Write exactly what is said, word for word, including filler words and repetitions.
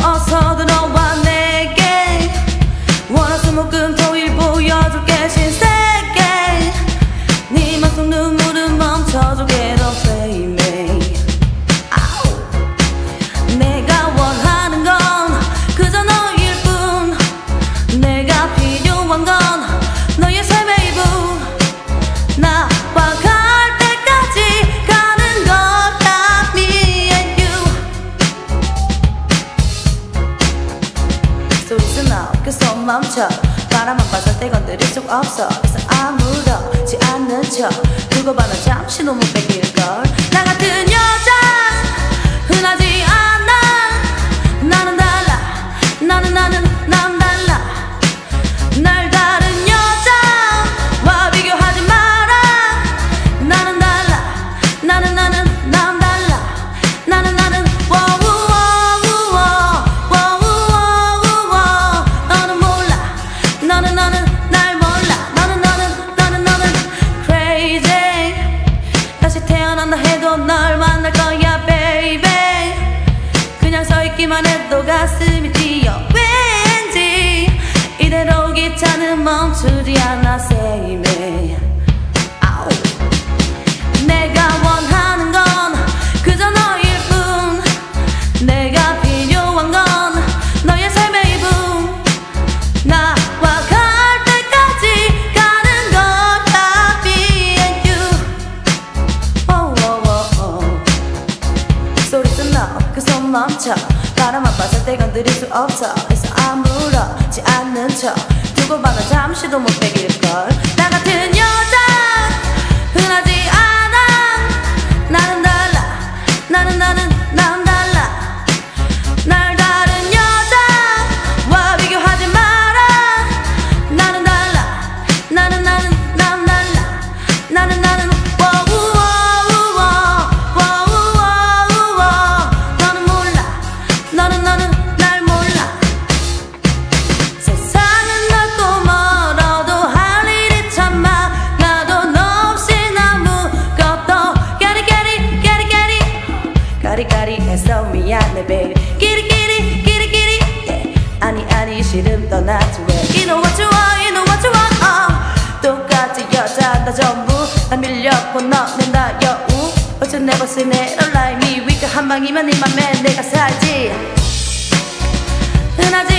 어서 들어와 내게 월화수목금토일 보여줄게 신세계 네 맘속 눈물은 멈춰주게 더 baby 내가 원하는 건 그저 너일 뿐 내가 필요한 건 너의 삶의 일부 나와 갈 때까지 가는 거야 me and you 소리스 나 그 손 멈춰 바람만 봤을 때 건드릴 수 없어 그래서 아무렇지 않은 척 두고 봐 나 잠시 너무 뺏길걸 나 같은 여자 흔하지 않아 나는 달라 나는 나는 난 달라 날 다른 여자와 비교하지 마라 나는 달라 나는 나는 난 달라 나는 나는 워우워우워 워우워우워 너는 몰라 너는 너는 날 몰라 너는 너는 너는 너는 crazy 다시 태어난다 해도 널 만날 거야 baby 그냥 서 있기만 해도 가슴이 뛰어 왠지 이대로 기차는 멈추지 않아 say me 아우. 내가 원하는 건 그저 너일 뿐 내가 필요한 건 너의 삶의 일부 나와 갈 때까지 가는 거야 me and you oh, oh, oh, oh. 소리도 너 그 손 멈춰 바람만 봤을 때 건드릴 수 없어 그래서 아무렇지 않는 척 두고 봐도 잠시도 못 뺏길걸 나 같은 여자 흔하지 않아 나는 달라 나는 나는 난 달라 날 다른 여자와 비교하지 마라 나는 달라 나는 나는 난 달라 나는 나는 워우워우워 워우워우워 너는 몰라 너는 너는 날 몰라 세상은 넓고 멀어도 할 일이 참 많아도 너 없이 아무것도 까리까리 까리까리 까리까리해서 미안해 baby 끼리끼리 끼리끼리 yeah. 아니 아니 싫음 떠나지 왜 You know what you want You know what you want uh. 똑같이 여자 다 전부 다 밀렸고 너는 다 여우 But you never seen it like me 위가 한 방이면 네 맘에 내가 살지 흔하지